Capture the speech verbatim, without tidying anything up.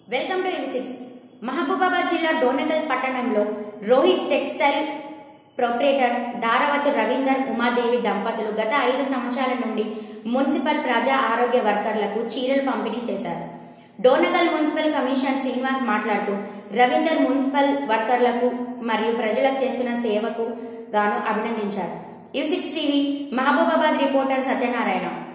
Welcome to V six. Mahabubabad జిల్లా డోనకల్ పట్టణంలో Rohit textile proprietor Dharavath Ravinder Umadevi దంపతులు గత ఐదు సంవత్సరాల నుండి మున్సిపల్ ప్రజా ఆరోగ్య వర్కర్లకు చీరలు పంపిణీ చేశారు. డోనకల్ మున్సిపల్ కమిషనర్ శ్రీనివాస్ మాట్లాడుతూ రవీందర్ మున్సిపల్ వర్కర్లకు మరియు ప్రజలకు చేస్తున్న సేవకు గాను అభినందించారు. V six TV Mahabubabad reporter Satyanarayana.